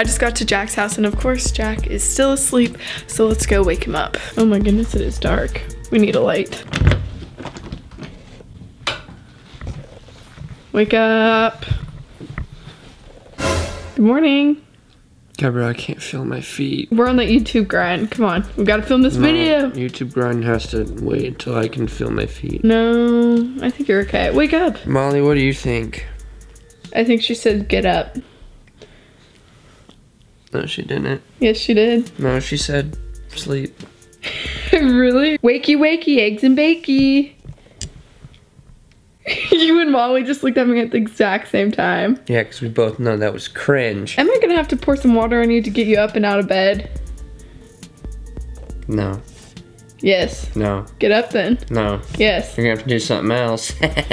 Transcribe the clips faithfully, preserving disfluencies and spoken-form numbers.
I just got to Jack's house and of course Jack is still asleep, so let's go wake him up. Oh my goodness, it is dark. We need a light. Wake up. Good morning. Gabrielle, I can't feel my feet. We're on the YouTube grind. Come on, we gotta film this No, video. YouTube grind has to wait until I can feel my feet. No, I think you're okay. Wake up. Molly, what do you think? I think she said get up. No, she didn't. Yes, she did. No, she said sleep. Really? Wakey, wakey, eggs and bakey. You and Molly just looked at me at the exact same time. Yeah, because we both know that was cringe. Am I gonna have to pour some water on you to get you up and out of bed? No. Yes. No. Get up then. No. Yes. You're gonna have to do something else.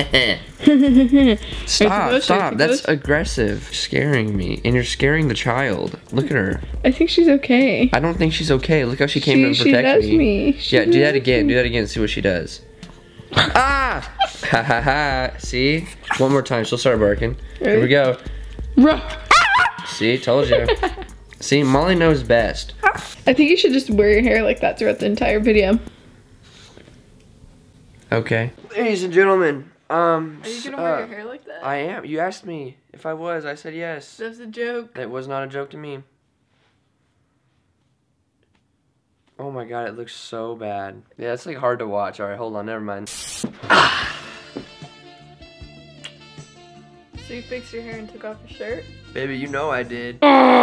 Stop, stop. That's aggressive. Scaring me. And you're scaring the child. Look at her. I think she's okay. I don't think she's okay. Look how she came she, to protect she does me. me. She Yeah, do that does again. me. Do that again. See what she does. Ah! Ha ha ha. See? One more time. She'll start barking. Here we go. See? Told you. See? Molly knows best. I think you should just wear your hair like that throughout the entire video. Okay. Ladies and gentlemen, um... Are you gonna uh, wear your hair like that? I am. You asked me if I was. I said yes. That's a joke. That was not a joke to me. Oh my god, it looks so bad. Yeah, it's like hard to watch. Alright, hold on, never mind. So you fixed your hair and took off your shirt? Baby, you know I did.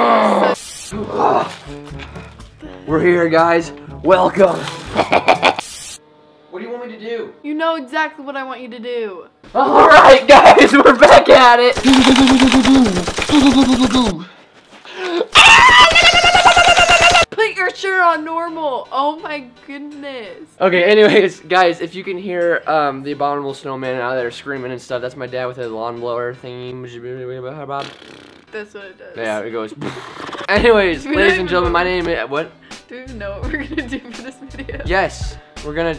We're here, guys. Welcome. What do you want me to do? You know exactly what I want you to do. Alright, guys, we're back at it. Put your shirt on normal. Oh my goodness. Okay, anyways, guys, if you can hear um, the abominable snowman out there screaming and stuff, that's my dad with a lawnmower thingy. That's what it does. Yeah, it goes. Anyways, ladies and gentlemen, my name is what? Do you even know what we're gonna do for this video? Yes, we're gonna.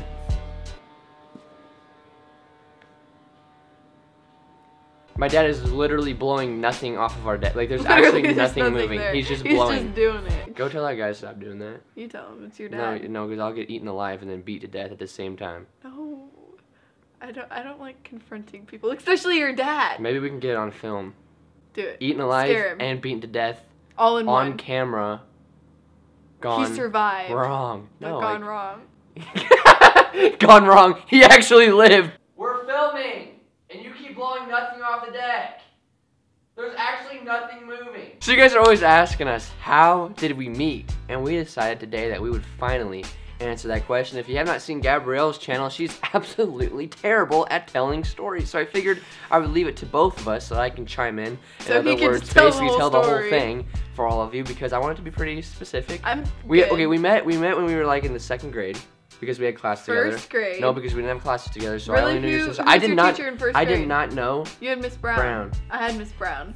My dad is literally blowing nothing off of our deck. Like, there's Literally, actually there's nothing, nothing moving. there. He's just He's blowing. just doing it. Go tell that guy to stop doing that. You tell him it's your No, dad. no, because I'll get eaten alive and then beat to death at the same time. No, I don't. I don't like confronting people, especially your dad. Maybe we can get it on film. Do it. Eaten alive Scare him. and beaten to death All in on one. camera. Gone. He survived. Wrong. But No. gone like- wrong. Gone wrong. He actually lived. We're filming, and you keep blowing nothing off the deck. There's actually nothing moving. So you guys are always asking us, how did we meet? And we decided today that we would finally answer that question. If you have not seen Gabrielle's channel, she's absolutely terrible at telling stories. So I figured I would leave it to both of us so I can chime in. So in he other can words, tell the basically whole tell the whole story. thing for all of you because I want it to be pretty specific. I'm We good. okay, we met we met when we were like in the second grade. Because we had class together. First grade. No, because we didn't have classes together, so Really? I only knew your Who- sister. who's I did your not. teacher in first I did grade? not know. You had Miss Brown. Brown. I had Miss Brown.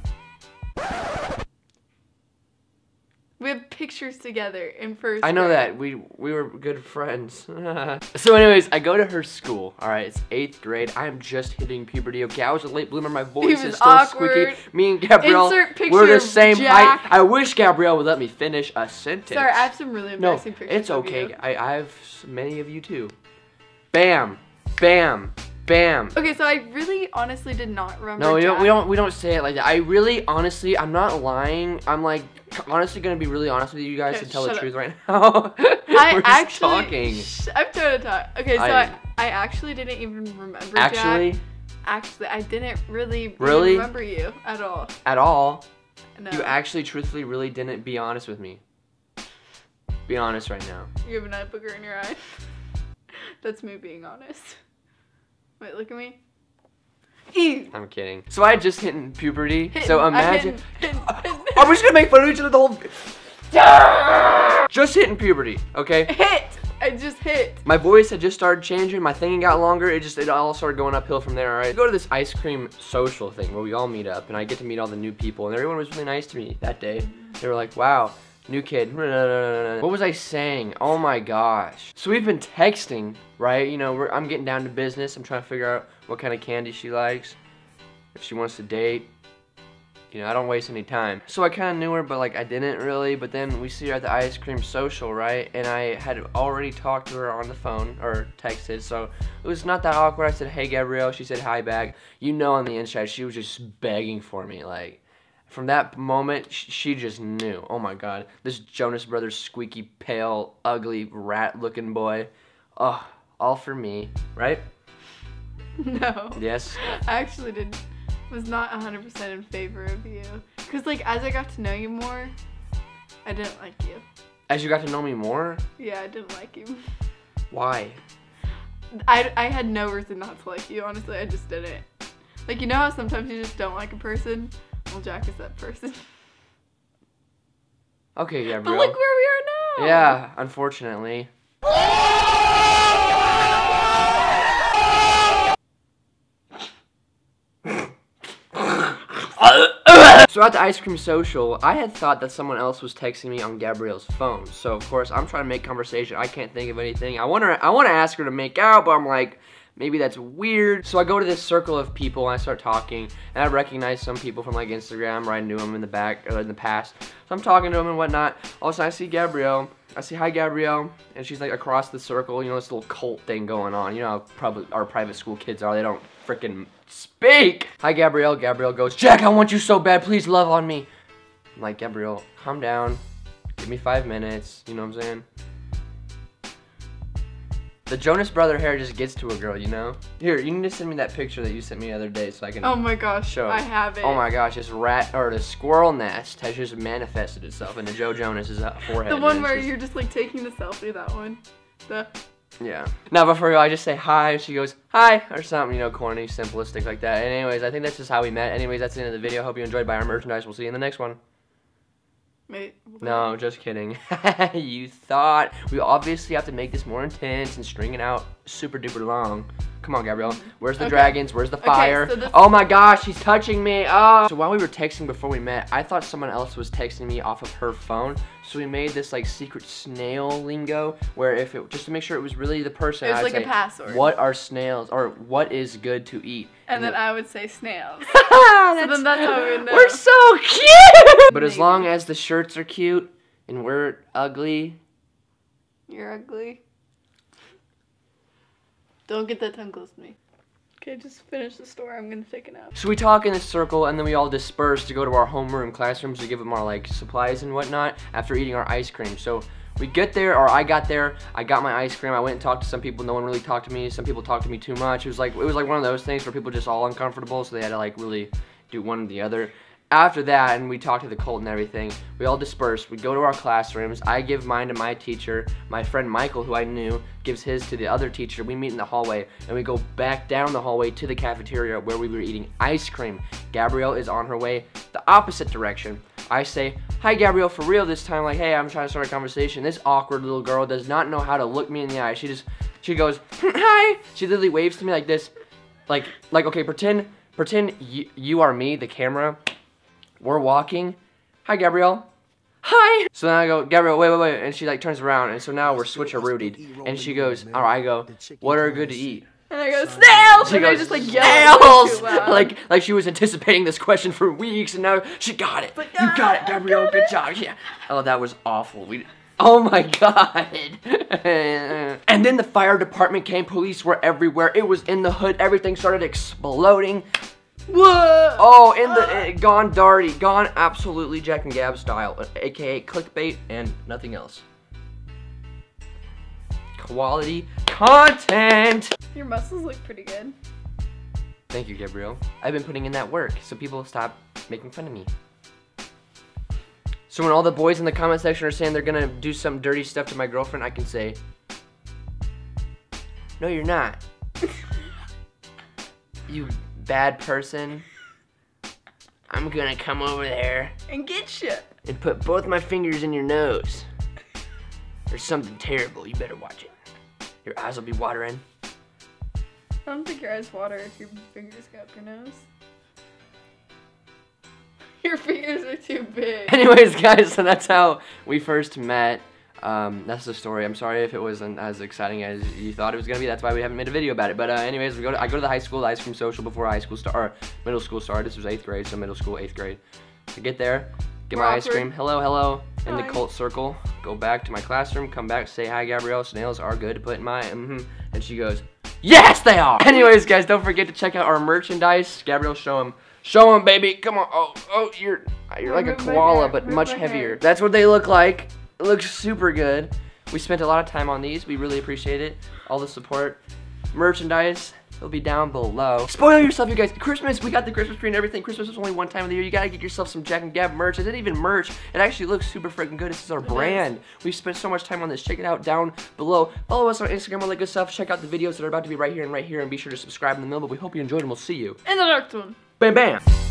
We have pictures together in first I know grade. that we we were good friends. So, anyways, I go to her school. All right, it's eighth grade. I am just hitting puberty. Okay, I was a late bloomer. My voice was is still awkward. squeaky. Me and Gabrielle, Insert picture we're the of same Jack. height. I wish Gabrielle would let me finish a sentence. Sorry, I have some really no, embarrassing pictures it's of okay. you. I I have s- many of you too. Bam, bam, bam. Okay, so I really honestly did not remember No, we don't, we Jack. don't we don't say it like that. I really honestly, I'm not lying. I'm like honestly gonna be really honest with you guys Okay, and tell the shut up. truth right now. I We're just actually, talking. Sh I'm trying to talk. Okay, so I- I, I actually didn't even remember Actually, Jack. Actually, I didn't really, even Really? remember you at all. at all, No. you actually truthfully really didn't be honest with me. Be honest right now. You have an eye booger in your eye. That's me being honest. Wait, look at me. Ew. I'm kidding. So I just hit puberty. Hitting, so I'm imagine. hitting, hitting, hitting. Are we just gonna make fun of each other the whole? Just hitting puberty, okay? Hit! I just hit. My voice had just started changing, my thinking got longer, it just, it all started going uphill from there, alright? I go to this ice cream social thing where we all meet up, and I get to meet all the new people, and everyone was really nice to me that day. They were like, wow, new kid. What was I saying? Oh my gosh. So we've been texting, right? You know, we're, I'm getting down to business, I'm trying to figure out what kind of candy she likes, if she wants to date. You know, I don't waste any time. So I kind of knew her, but like I didn't really. But then we see her at the ice cream social, right? And I had already talked to her on the phone or texted, so it was not that awkward. I said, "Hey, Gabrielle." She said, "Hi, back." You know, on the inside, she was just begging for me. Like, from that moment, she just knew. Oh my God, this Jonas Brothers squeaky, pale, ugly, rat-looking boy. Oh, all for me, right? No. Yes. I actually didn't. Was not one hundred percent in favor of you. Because, like, as I got to know you more, I didn't like you. As you got to know me more? Yeah, I didn't like you. Why? I, I had no reason not to like you, honestly. I just didn't. Like, you know how sometimes you just don't like a person? Well, Jack is that person. Okay, Gabrielle. But look where we are now! Yeah, unfortunately. So at the ice cream social, I had thought that someone else was texting me on Gabrielle's phone. So of course, I'm trying to make conversation. I can't think of anything. I want to, I want to ask her to make out, but I'm like, maybe that's weird. So I go to this circle of people and I start talking, and I recognize some people from like Instagram, or I knew them in the back or in the past. So I'm talking to them and whatnot. All of a sudden, I see Gabrielle. I say, "Hi, Gabrielle," and she's like across the circle. You know, this little cult thing going on. You know how probably our private school kids are. They don't freaking speak. "Hi, Gabrielle." Gabrielle goes, "Jack, I want you so bad. Please love on me." I'm like, "Gabrielle, calm down. Give me five minutes." You know what I'm saying? The Jonas Brother hair just gets to a girl, you know? Here, you need to send me that picture that you sent me the other day so I can Oh my gosh, show. I have it. Oh my gosh, this rat, or the squirrel nest has just manifested itself into Joe Jonas's forehead. The one and where just, you're just like taking the selfie, that one. The Yeah. Now before I just say hi, she goes, "Hi," or something, you know, corny, simplistic like that. And anyways, I think that's just how we met. Anyways, that's the end of the video. Hope you enjoyed. Buy our merchandise. We'll see you in the next one. Wait. No, just kidding. You thought. We obviously have to make this more intense and string it out super duper long. Come on, Gabrielle. Where's the Okay. dragons? Where's the fire? Okay, so this- Oh my gosh, she's touching me. Oh. So while we were texting before we met, I thought someone else was texting me off of her phone. So we made this like secret snail lingo where if it, just to make sure it was really the person, It was I'd like a say, password. "What are snails?" or "What is good to eat?" And then I would say snails. so then that's how we would know. We're so cute! But as Maybe. long as the shirts are cute and we're ugly, You're ugly. Don't get that tongue close to me. Okay, just finish the story. I'm gonna take it out. so we talk in a circle and then we all disperse to go to our homeroom classrooms to give them our like supplies and whatnot after eating our ice cream. So we get there, or I got there, I got my ice cream, I went and talked to some people, no one really talked to me, some people talked to me too much. It was like, it was like one of those things where people just all uncomfortable, so they had to like really do one or the other. After that, and we talked to the cult and everything, we all dispersed. We go to our classrooms. I give mine to my teacher. My friend Michael, who I knew, gives his to the other teacher. We meet in the hallway, and we go back down the hallway to the cafeteria where we were eating ice cream. Gabrielle is on her way the opposite direction. I say, "Hi, Gabrielle," for real this time, like, "Hey, I'm trying to start a conversation." This awkward little girl does not know how to look me in the eye. She just, she goes, "Hi." She literally waves to me like this. Like, like okay, pretend, pretend you, you are me, the camera. We're walking. "Hi, Gabrielle." "Hi." So then I go, "Gabrielle, wait, wait, wait." And she like turns around, and so now we're switcheroodied. And she goes, or I go, "What are good to eat?" And I go, "Snails!" She and I goes, just like yell "Snails!" too loud. Like, like she was anticipating this question for weeks, and now she got it. like, You got it, "Ah, Gabrielle. got Good it." job. Yeah. Oh, that was awful. We. Oh my god. And then the fire department came. Police were everywhere. It was in the hood. Everything started exploding. Whoa! Oh, in the uh, gone darty, gone absolutely Jack and Gab style, aka clickbait and nothing else. Quality content. Your muscles look pretty good. Thank you, Gabrielle. I've been putting in that work, so people stop making fun of me. So when all the boys in the comment section are saying they're gonna do some dirty stuff to my girlfriend, I can say, "No, you're not. You bad person. I'm gonna come over there And get you. and put both my fingers in your nose. There's something terrible. You better watch it. Your eyes will be watering." I don't think your eyes water if your fingers go up your nose. Your fingers are too big. Anyways, guys, so that's how we first met. Um, that's the story. I'm sorry if it wasn't as exciting as you thought it was gonna be. That's why we haven't made a video about it. But uh, anyways, we go to, I go to the high school, the ice cream social before high school start, or middle school started. This was eighth grade, so middle school, eighth grade. I get there, get my ice cream. Hello, hello. In the cult circle. Go back to my classroom. Come back. Say hi, Gabrielle. Snails are good to put in my. Mm-hmm. And she goes, yes, they are. Anyways, guys, don't forget to check out our merchandise. Gabrielle, show them. Show them, baby. Come on. Oh, oh, you're you're like a koala, but much heavier. That's what they look like. It looks super good. We spent a lot of time on these. We really appreciate it. All the support. Merchandise will be down below. Spoil yourself, you guys. Christmas, we got the Christmas tree and everything. Christmas is only one time of the year. You gotta get yourself some Jack and Gab merch. It isn't even merch. It actually looks super freaking good. This is our brand. We spent so much time on this. Check it out down below. Follow us on Instagram, all that good stuff. Check out the videos that are about to be right here and right here. And be sure to subscribe in the middle. But we hope you enjoyed and we'll see you in the next one. Bam, bam.